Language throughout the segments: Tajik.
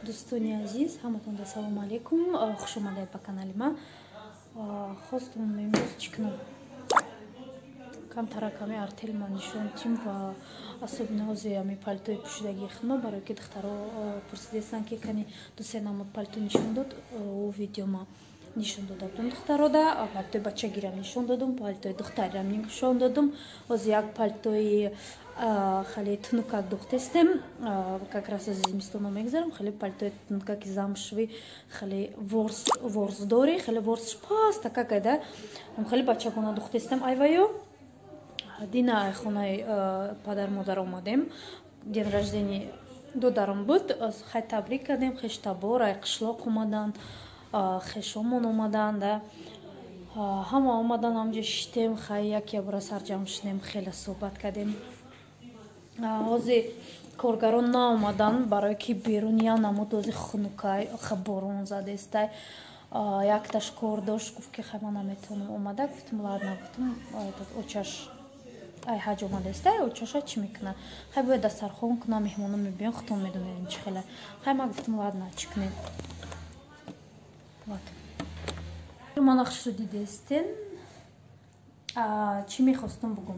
Дӯстони азиз, ҳаматонда салому алайкум. Хуш омадед ба канали ма. Хостум имрӯз чӣ кунам? Камтара каме артел ма нишон тим ва асобина ҳозир ами палтои пӯшидагии хидма барои ки духтаро пурсидестанд ки кани дусе намуд палто нишон дод у видео ма нишон дода будам духтарода палтои бачагирам нишон додум, палтои духтарам нишон додум. Ҳозир як палтои хеле тунукак духтестем, как раз аз зимистоно мегзарам. Хеле пальтои тунукаки замшви хеле ворздори, хеле ворсш пас така гайда хеле бачагона духтестем. Айваю дина ай хонаи падар модар омадем. Ден раждени додарам буд. Хай табрик кардем, хеш табор ай қишлоқ омадан, хешомон омадан да. Ҳама омадан ҳамҷо шитем, хай яке бора сарҷам шидем, хеле суҳбат кардем. Ҳозир коргарон наомадан барое ки беруния намуд ҳозир хунукай борон задестай. Якташ кор дошт, гуфт ки хай ман наметавонам омада. Гуфтам ладно, гуфтам очаш ай ҳаҷ омадестай, очаша чӣ мекунад? Хай бояд дастархон кунам, меҳмонам мебиён, худтон медонед чӣ хеле. Хай ман гуфтам ладно, чӣ кунем? Ман ахшо дидестен. Чӣ мехостам бугум?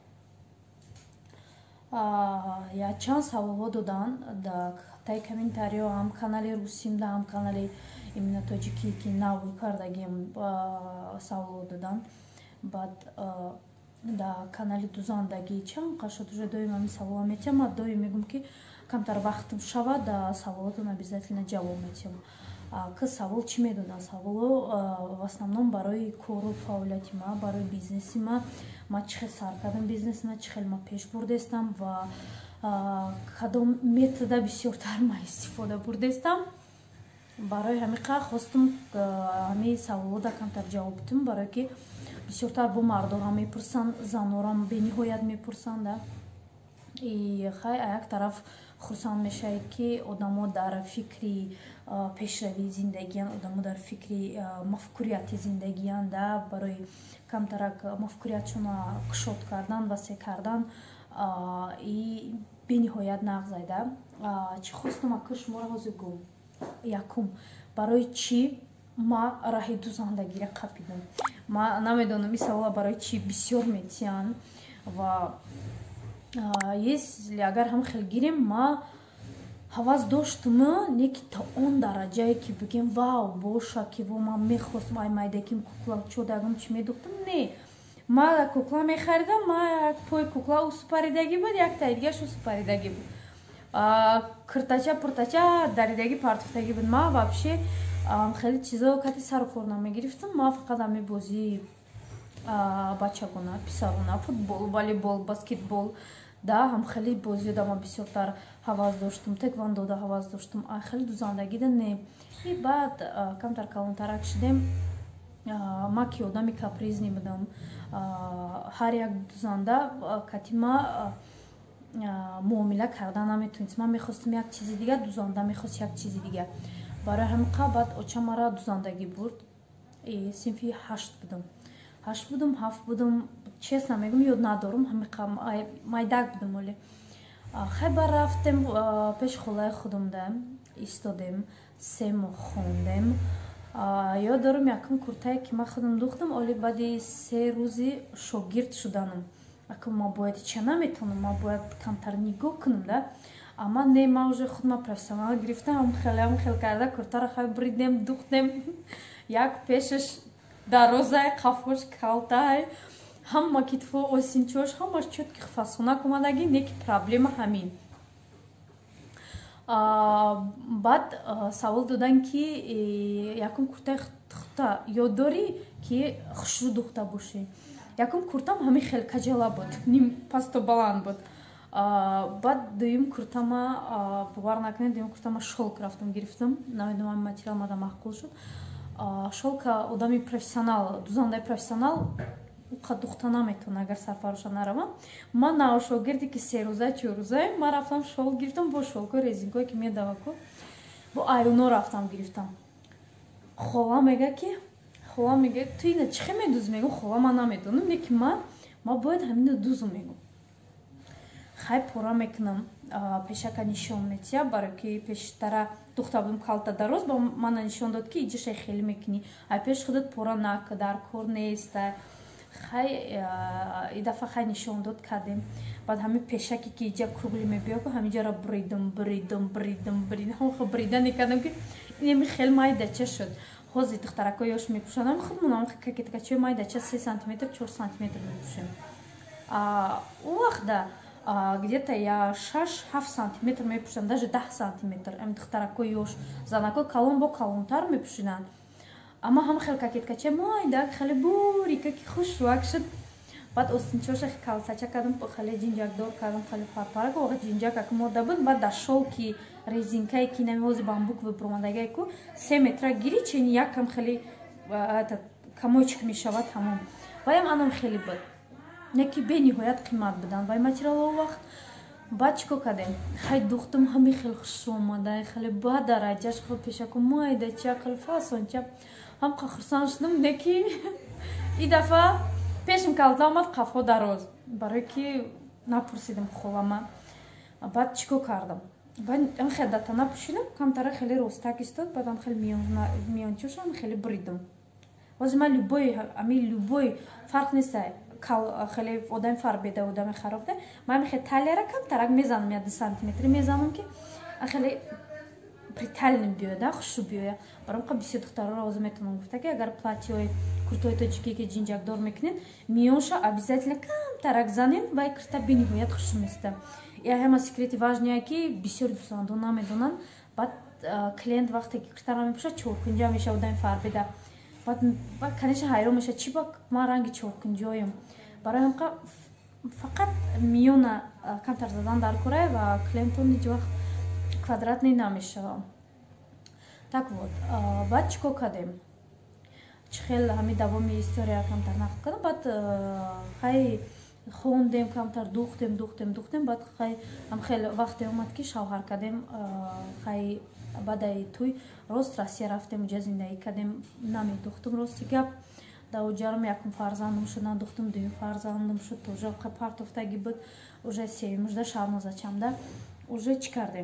Я чанд саволҳо додан дар таи комментариҳо, ҳам канали русимда, ҳам канали именно тоҷикӣ ки навӣ кардагим саволҳо додан. Баъд дар канали дузандагӣ чанд қашод уже доим ҳамин саволҳо метиҳам. Ман доим мегӯям ки камтар вақтам шавад дар саволотон обязательно ҷавоб метиҳам. Ки савол чӣ медодан? Саволҳо в основном барои кору фаъолияти ма, барои бизнеси ма. Ма чӣ хел сар кардам бизнеси ма, чӣ хел ма пеш бурдестам ва кадом метода бисёртар ма истифода бурдестам. Барои ҳамиқа хостам ҳамин саволҳо дар камтар ҷавоб дидам, барое ки бисёртар бо мардоҳам мепурсанд, занорам бениҳоят мепурсанд. Хай як тараф хурсанд мешавед ки одамо дар фикри пешравии зиндагиянд, одамо дар фикри мафкурияти зиндагиянд. Барои камтарак мафкуриятшона кушод кардан, васеъ кардан и бениҳоят нағзайда. Чӣ хостам акӯ шуморо ҳозир гум? Якум, барои чӣ ма раҳи дузандагиро қапидам? Ма намедонам ин савола барои чӣ бисёр метиҳанд ва если агар ҳам хел гирем, ма ҳавас доштам не ки то он дараҷае ки бигем вау боша ки во ман мехостам ай майдаким кукла чодагам чӣ медухтам. Не, ма кукла мехаридам, ма як пои кукла у супаридагӣ буд, як таи дигашу супаридагӣ буд, киртача пуртача даридагӣ партуфтагӣ буд. Ма вообще хеле чизо кати сару кор намегирифтам. Ма фақат ами бозии бачагона, писарона, футбол, волейбол, баскетбол да ҳам хеле бозиёда ма бисёртар ҳавас доштам, теквондода ҳавас доштам. Хеле дузандагида не. И баъд камтар калонтарак шидем. Ма ки одами капризни будам, ҳар як дузанда кати ма муомила кардан наметавонист. Ман мехостам як чизи дига, дузанда мехост як чизи дига. Барои ҳамиқа баъд оча мара дузандагӣ бурд. Синфи 8 будам. 8 будам, 7 будам, честно мегӯям ёд надорам, ҳамиқа майдак будам. Оле хай бар рафтем пеши холаи худам да истодем, 3 моҳ хондем. Ёд дорам якум куртае ки ман худам духтам. Оле баъди 3 рӯзи шогирд шуданам. Акум ма бояд ча наметавонам, ма бояд камтар нигоҳ кунам да. Ама не, ма уже худма профессионал гирифтам, хел карда куртаро хай бридем, духтем. Як пешаш дарозай, қафош калтай, ҳама китфо осинчош, ҳамаш чотки фасонак омадагӣ, не ки проблема ҳамин. Баъд савол додан ки якум куртаи тухта ёд дорӣ ки хушрӯ духта бошӣ? Якум куртам ҳамин хел каҷала буд, ним пасту баланд буд. Баъд дуюм куртама бовар накунед, дуюм куртама шолк рафтам гирифтам. Намедонам ҳамин материал мада маъқул шуд. Шолка одами профессионал, дузандаи профессионал уқа духта наметавонад агар сарфароша наравам. Ман на шогирде ки 3 рӯза 4 рӯза ман рафтам шол гирифтам, бо шолкои резинкое ки медаваку бо айроно рафтам гирифтам. Хола мега ки ту ина чӣ хел медӯзӣ? Мегӯям хола ман намедонам, не ки ман бояд ҳамино дӯзум. Мегӯям хай пора мекунам пешака нишон метия барои ки пештара духта будам калта дароз ба мана нишон дод ки иҷаша хеле мекунӣ ай пеш худат пора нак дар кор нест хай идафа хай нишон дод кардем баъд ҳамин пешаке ки иҷа кругли мебиёд ҳаминҷара бридам ҳо бридане кардам ки инеми хел майдача шуд ҳозир духтаракҳо ёш мепӯшанд ҳам худмон какетикачаи майдача 3 сантиметр 4 сантиметр мепӯшем вақта где-то я 6-7 сантиметр мепӯшам даже 10 сантиметр духтаракҳои ёш занакҳо калон бо калонтар мепӯшинанд аммо ҳам хел какеткача майда хеле бурикаки хушвак шуд баъд остинчоша калтача кардам хеле ҷинҷакдор кардам хеле парпарак воқа ҷинҷак мода буд баъд дар шолки резинкае ки намиҳози бамбукови пуромадагае ку 3 метра гири чени якам хеле камойчик мешавад тамом ваям анам хеле буд неки бениҳоят қимат буданд вай материалҳо вақт баъд чӣ кор кардем хай духтам ҳами хеле хуш омада хеле ба дараҷаш хел пешаку майдача хеле фасонча ҳам хурсанд шудам неки и дафъа пешим калта омад қафҳо дароз барое ки напурсидам холама баъд чӣ кор кардам ам хеле дата напӯшидам камтара хеле ростак истод баъд ам хеле миёнчоша ам хеле бридам ҳозир ман любой фарқ неста хеле одами фарбеда одами харобда ман хеле талияра камтарак мезанам я 2 сантиметри мезанам ки хеле прикольно биёяда хушу биёя баром ка бисёр духтаро роза метавонам гуфта ки агар платьёи куртои тоҷикӣ ки ҷинҷакдор мекунед миёнша обязательно камтарак занед вай курта бениҳоят хушу места я ҳама секрети важное ки бисёри дӯстонду намедонанд баъд клиент вақте ки куртаро мепӯшад чоркунҷа меша одами фарбеда баъд конечно ҳайрон меша чӣ ба ман ранги чоркунҷоем барои ҳамқа фақат миёна камтар задан дар корае ва клиентон ҳеҷ вақт квадратный намешавам так вот баъд чӣ кор кардем чӣ хел ҳамин давоми история камтар нақл кардам баъд хай хондем камтар духтем баъд хай ҳам хеле вақте омад ки шавҳар кардем хай баъдаи туй рост Россия рафтем уҷа зиндагӣ кардем намедухтум рости гап давоҷарам якум фарзандам шудан духтум дуюм фарзандам шуд тоже партофтагӣ буд уже сеюм ужда шарнозачамда уже чӣ кардем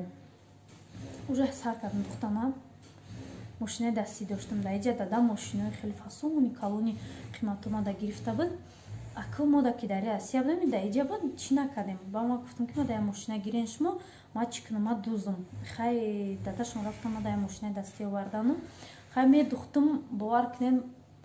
уже сар кардам духтама мошинаи дастӣ доштам дар иҷа дада мошинаи хеле фасони калони қиматомада гирифта буд аку мода ки дар Россия будем дар иҷа буд чӣ накардем ба ма гуфтам ки ма дар мошина гирен шумо ма чӣ кунам ма дузм хай дадашон рафтам ма дар мошинаи дастӣ овардану хай медухтум бовар кунед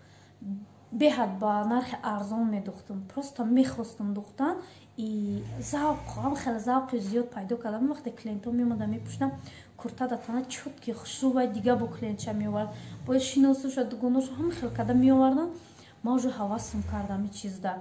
беҳад ба нархи арзон медухтум просто мехостам духтан и завқам хеле завқи зиёд пайдо кардам вақте клиентҳо меомадам мепӯшидам курта датана чотки хушу ва дига бо клиентша меовард бояд шиносуша дугоношу ҳама хел карда меоварданд ман уже ҳавасам кардам ин чизда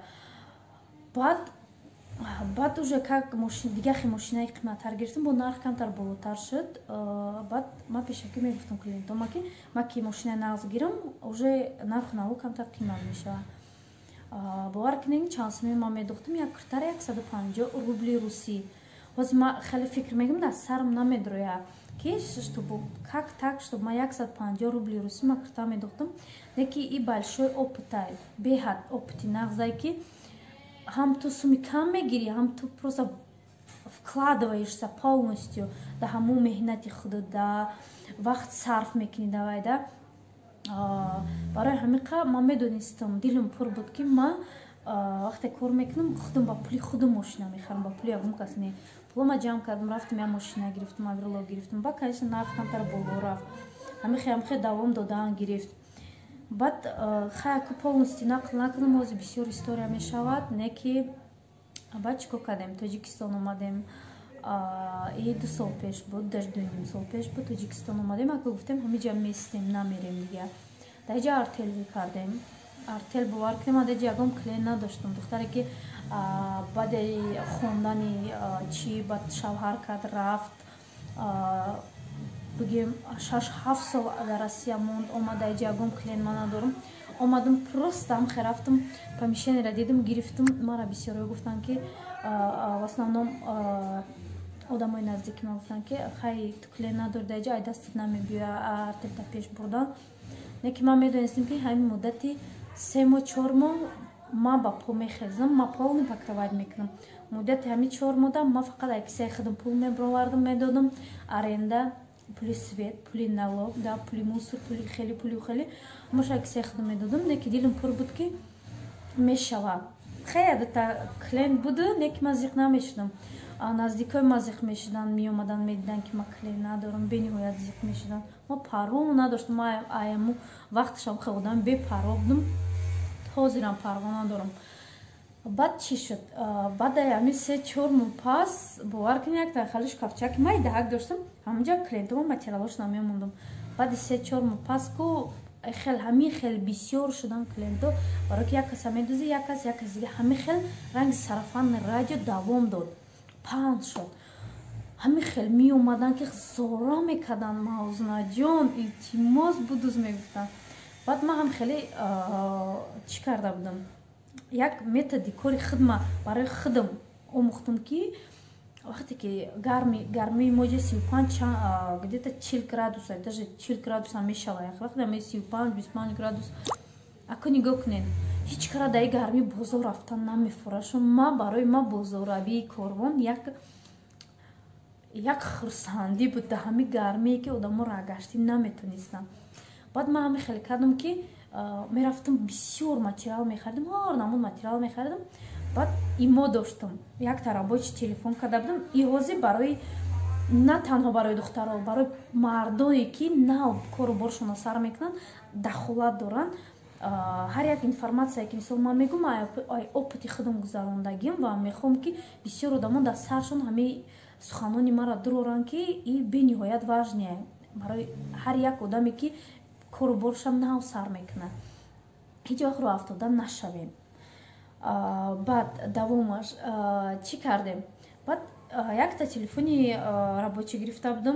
баъд уже как дига хе мошинаи қиматтар гирифтам бо нарх камтар болотар шуд баъд ман пешакӣ мегуфтам клиентома ки ман ки мошинаи нағз гирам уже нарху наво камтар қимат мешавад бовар кунед чанд сумаи ман медухтам як куртара 150 рубли русӣ ҳозир ман хеле фикр мекунам дар сарам намедрояд ки как так чтоб ман 150 рубли русӣ ман курта медухтам неки и большой опытай беҳад опыти нағзае ки ҳам ту суми кам мегирӣ ҳам ту просто вкладываешься полностью да ҳамун меҳнати худу да вақт сарф мекунӣ давайда барои ҳамин қа ман медонистам дилам пур буд ки ман вақте кор мекунам худам ба пули худам мошина мехарам ба пули ягон кас не пулама ҷамъ кардам рафтам я мошина гирифтам аврило гирифтам ба конечно нарх камтар боло рафт ҳамихе давом додан гирифт баъд хаяку полностью нақл накунам ҳозир бисёр история мешавад неки баъд чӣ кор кардем тоҷикистон омадем и 2 сол пеш буд даже 2,5 сол пеш буд тоҷикистон омадем ака гуфтем ҳамиҷа местем намерем дига дар иҷа артел кардем артел бовар кунем дар иҷа ягон клиент надоштам духтаре ки баъди хондани чӣ баъд шавҳар кард рафт бигем 6-7 сол дар Россия монд омада иҷа ягон клиент ман надорам омадам просто ҳамхе рафтам помещениеро дидам гирифтам мара бисёро гуфтанд ки в основном одамои наздики ман гуфтанд ки хай ту клиент надори дар иҷа ай дастат намебиёя артелта пеш бурдан неки ман медонистам ки ҳамин муддати 3 моҳ 4 моҳ ман ба по мехезам ман полный покрывать мекунам муддати ҳамин 4 модда ман фақат ай кисаи худам пул мебаровардам медодам аренда пули свет пули налог да пули мусор пули хеле ҳамаша ай кисаи худам медодам неки дилам пур буд ки мешава хеле адата клиент буду неки ман зиқ намешудам наздикои ман зиқ мешудан меомадан медидан ки ман клиент надорам бениҳоят зиқ мешудан ман парвону надоштам ман аяму вақташам худам бепарво будам ҳозирам парво надорам баъд чӣ шуд баъд ҳамин 3-4 моҳ пас бовар кунед як тархали шкафчаки ман даҳак доштам ҳаминҷа клиентома материалошона мемондам баъди 3-4 моҳ пас ку ҳамин хел бисёр шудан клиенто барои ки як каса медӯзи як кас дига ҳамин хел ранги сарафанни радио давом дод паҳн шуд ҳамин хел меомадан ки зора мекардан мавзунаҷон илтимос будуз мегуфтан баъд ман ҳам хеле чӣ карда будам як методи кори худма барои худам омӯхтам ки вақте ки гармии моҷа 35 где-то 40 градус даже 40 градус ҳам мешава як вақте 35-25 градус ако нигоҳ кунед ҳеҷ кара дар гармӣ бозор рафтан намефурашам ман барои ман бозоравии корвон як хурсандӣ буд дар ҳамин гармие ки одаморо агаштӣ наметонистам баъд ман ҳамин хеле кардам ки мерафтам бисёр материал мехаридам ҳар намуд материал мехаридам баъд имо доштам якта рабочий телефон карда будам иҳози барои на танҳо барои духтаро барои мардоне ки нав кору боршона сар мекунанд дахолат доранд ҳар як информация ки мисол ман мегӯм опити худам гузарондагим ва мехоҳам ки бисёр одамон дар саршон ҳамаи суханони маро дуроранд ки и бениҳоят важне барои ҳар як одаме ки кору боршам нав сар мекунад ҳеҷ вақт роҳ афтода нашавем баъд давомаш чӣ кардем баъд якта телефони рабочий гирифта будам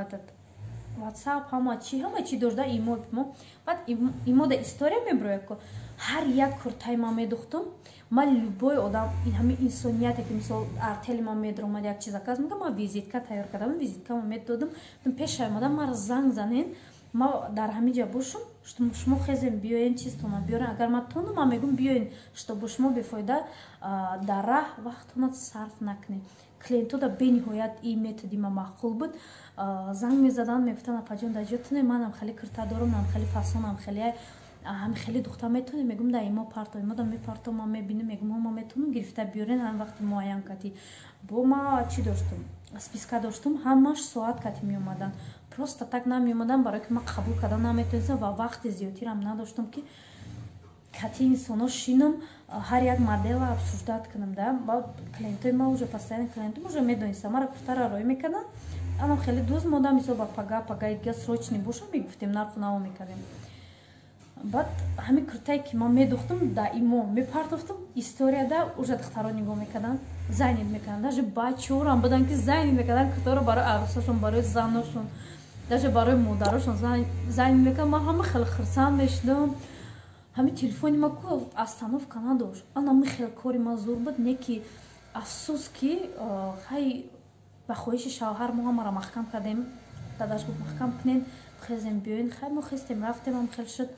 ватсап ҳама чӣ дошта имо баъд имо да история мебарояд ку ҳар як куртаи ман медухтам ман любой одам ҳамин инсонияте ки мисол артели ман медаромад як чиз заказ мекардам ман визитка тайёр кардам визиткамо медодам пеша омадам мара занг занен ман дар ҳамин ҷа бошам шумо хезем биёен чизтона биёрен агар ман тону ман мегӯм биёен чтобы шумо бефоида дар раҳ вақтона сарф накунед клиентода бениҳоят и методи ман маъқул буд занг мезаданд мегуфтанд апаҷон дар ҷотуне манам хеле курта дорам нам хеле фасонам ҳам хеле духтар метонем мегӯм да имо парто имо да мепарто ман мебинем мегӯм ман метонам гирифта биёрен ҳам вақти муайян кати бо ман чӣ доштам списка доштам ҳамаш соат кати меомаданд просто так намеомадам барои ки ман қабул карда наметонистам ва вақти зиёдтирам надоштам ки кати инсоно шинам ҳар як модела обсуждат кунам да клиентои ман уже постоянно клиентам уже медонистам мара куртара рой мекардам анам хеле дуз мода мисол ба пага дига срочный боша мегуфтем нарху наво мекардем баъд ҳамин куртае ки ман медухтам да имо мепартофтам историяда уже духтаро нигоҳ мекарданд зайнид мекарданд даже бачаҳорам буданд ки зайнид мекарданд куртаро барои арӯсашон барои заношон даже барои модарошон зайнид мекарданд ман ҳама хеле хурсанд мешудам ҳамин телефони ман ку остановка надошт анами хеле кори ман зур буд неки афсӯс ки хай ба хоҳиши шавҳар мо ҳамаро маҳкам кардем дадаш гуфт маҳкам кунед хезем биёен хай мо хестем рафтем ам хел шуд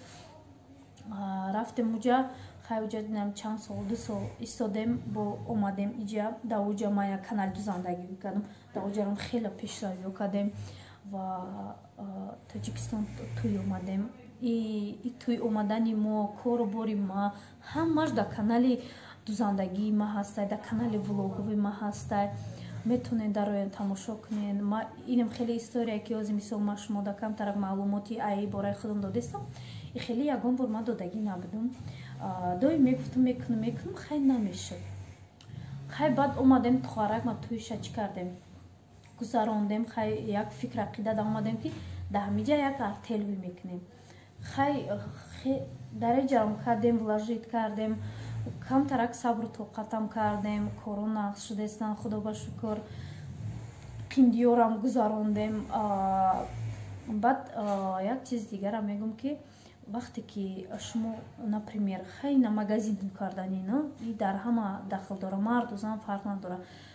рафтем уҷа хай уҷа дидам чанд сол 2 сол истодем бо омадем иҷа да уҷа ман як канали дузандагӣ кардам да уҷарам хеле пешравиё кардем ва тоҷикистон туй омадем и туй омадани мо кору бори ма ҳамаш дар канали дузандагии ма ҳастай дар канали влогови ма ҳастай метонед дароян тамошо кунед инам хеле история ки ҳозир мисол ман шумо да камтарак маълумоти ай бораи худам додистам и хеле ягон бор ман додагӣ набудам доим мегуфтам мекунам хай намешуд хай баъд омадем тухарак ма туиша чӣ кардем гузарондем хай як фикр ақида да омадем ки дар ҳамиҷа як артелҳои мекунем хай даре ҷамъ кардем влажит кардем камтарак сабру тоқатам кардем коро нақс шудастанд худо ба шукр қиндиёрам гузарондем баъд як чиз дигарам мегӯм ки вақте ки шумо например хай на магазин кардани и дар ҳама дахл дора марду зан фарқ надора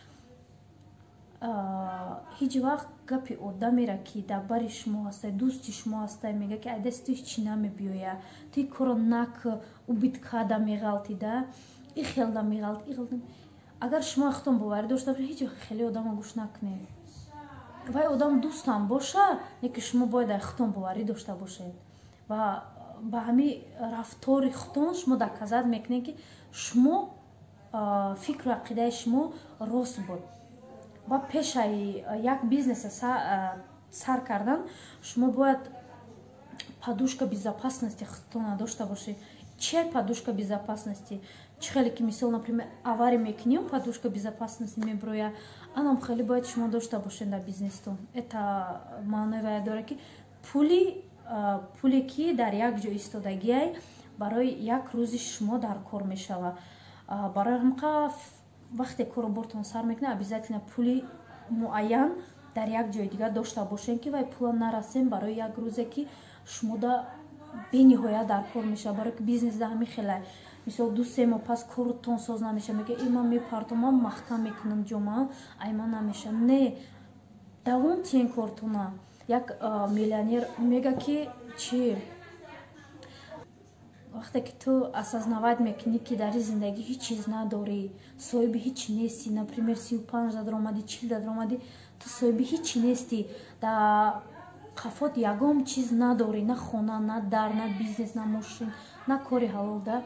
ҳеҷ вақт гапи одамеро ки дар бари шумо ҳастай дӯсти шумо ҳастай мега ки айдас туи чӣ намебиёя туи коро нак убит када меғалтида и хел да меғалт агар шумо ихтиёмбоварӣ дошта бошед, ҳеҷ вақт хеле одамро гӯш накунед. Вай одам дӯстам боша, неки шумо бояд ихтиёмбоварӣ дошта бошед ва ба ҳамин рафтори худтон шумо доказат мекунед ки шумо фикру ақидаи шумо рост буд. Ва пешаи як бизнеса сар кардан шумо бояд подушка безопасности худтона дошта бошед. Чия подушка безопасности? Чӣ хеле ки мисол, например, авария мекунем, подушка безопасности меброя, анам хеле бояд шумо дошта бошед дар бизнестон. Это маънои дорад ки пуле ки дар як ҷо истодагиай барои як рӯзи шумо дар кор мешава. Барои ҳамқа вақте коробортон сар мекунед, обязательно пули муайян дар як ҷои дигар дошта бошед ки вай пула нарасем барои як рӯзе ки шумо да бениҳоят дар кор мешава. Барои ки бизнес да ҳамин хеле мисол 2-3 моҳ пас коротон соз намеша, мега ман мепартам, ман махкам мекунам ҷомаам, ай ман намеша. Не, давом тиен кортона. Як миллионер мега ки чи вақте ки ту осознавать мекунӣ ки дар зиндагӣ ҳеҷ чиз надорӣ, соҳиби ҳеҷ нестӣ, например 35 даромадӣ, 40 даромадӣ, ту соҳиби ҳеҷ нестӣ, дар қафот ягон чиз надорӣ, на хона, на дар, на бизнес, на мошин, на кори ҳалол. Да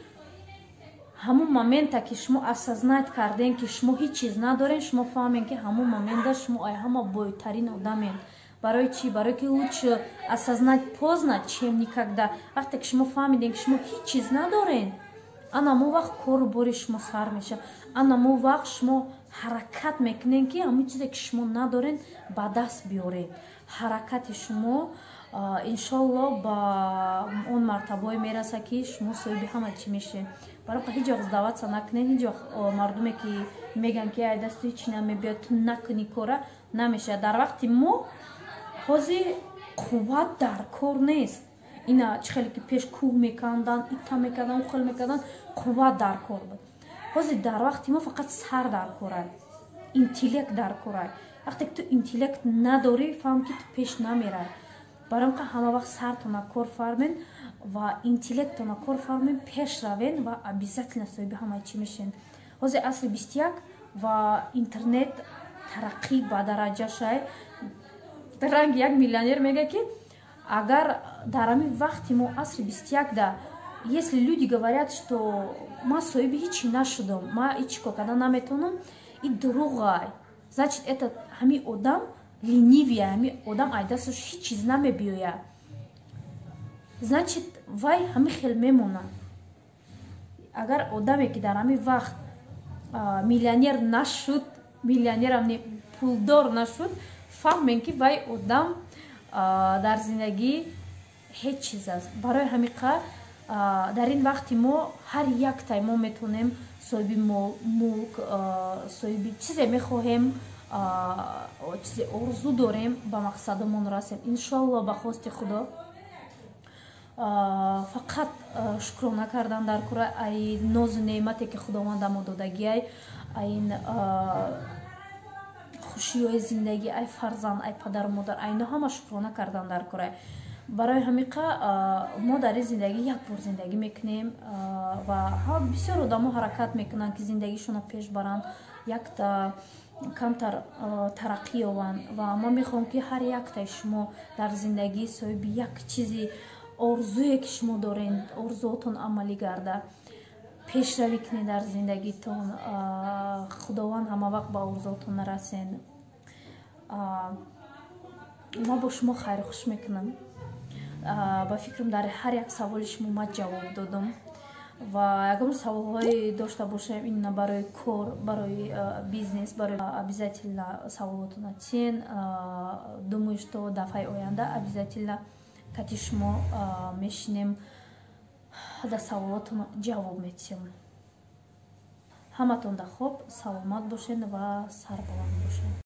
ҳамун момента ки шумо осознать кардем ки шумо ҳеҷ чиз надорем, шумо фаҳмем ки ҳамун момента шумо ай ҳама бойтарин одамед. Барои чӣ? Барои ки лучше осознать поздно, чем никогда. Вақте ки шумо фаҳмидем ки шумо ҳеҷ чиз надоред, анамон вақт кору бори шумо сар мешавад. Анамон вақт шумо ҳаракат мекунед ки ҳамин чизе ки шумо надоред ба даст биёред. ҳаракати шумо иншолло ба он мартабае мерасад ки шумо соҳиби ҳама чӣ мешавед. Барои ҳеҷ вақт сдаваться накунед. Ҳеҷ вақт мардуме ки мегӯянд ки ай дасту ҳеҷ намебиёд, ту накунӣ кора, намешавад. Дар вақти мо ҳозир қувват дар кор нест. Ина чӣ хеле ки пеш кӯҳ меканданд, ита мекарданд, ухел мекарданд, қувват дар кор буд. Ҳозир дар вақти мо фақат сар дар кор аст, интеллект дар кор аст. Вақте ки ту интеллект надорӣ, фаҳм ки ту пеш намерай. Барои ҳама вақт сартона кор фармен ва интеллектона кор фармен, пеш равен ва обязательно соҳиби ҳама чӣ мешавед. Ҳозир асри 21 ва интернет тараққӣ ба дараҷашай. Ранги як миллионер мега ки агар дар ҳамин вақти мо асри 21 да, если люди говорят, что ман соҳиби ҳеҷ нашудам, ман ҳеҷ кор кардан наметавонам, и дурӯғай. Значит, этот ҳамин одам ленивия, ҳамин одам ай дасташ ҳеҷ чиз намебиёяд. Значит, вай ҳамин хел мемонад. Агар одаме ки дар ҳамин вақт миллионер нашуд, миллионерам не, пулдор нашуд, фаҳмем ки вай одам дар зиндагӣ ҳеҷ чиз аст. Барои ҳамиқа дар ин вақти мо ҳар яктай мо метавонем соҳиби мулк, соҳиби чизе мехоҳем, чизе орзу дорем, ба мақсадамон расем. Иншолло ба хости худо. Фақат шукрона кардан дар кора ай нозу неъмате ки худованд мо додагиай, айн хушиёи зиндагӣ, ай фарзанд, ай падару модар, айно ҳама шукрона кардан дар кора. Барои ҳамиқа мо дар ин зиндагӣ як бор зиндагӣ мекунем ва бисёр одамо ҳаракат мекунанд ки зиндагишонро пеш баранд, якта камтар тараққӣ ёбанд. Ва ман мехоҳам ки ҳар яктаи шумо дар зиндагӣ соҳиби як чизи орзуе ки шумо доред, орзуотон амалӣ гарда, пешравӣ кунед дар зиндагитон. Худованд ҳама вақт ба орзуотон расен. ман бо шумо хайрухуш мекунам. Ба фикрам дар ҳар як саволи шумо ман ҷавоб додам. Ва ягон саволҳое дошта бошем именно барои кор, барои бизнес, барои обязательно саволотона тиен. Думаю, что дафъаи оянда обязательно кати шумо мешинем, да саволотон ҷавоб метиҳем. ҳаматон да хоб, саломат бошед ва сарбаланд бошед.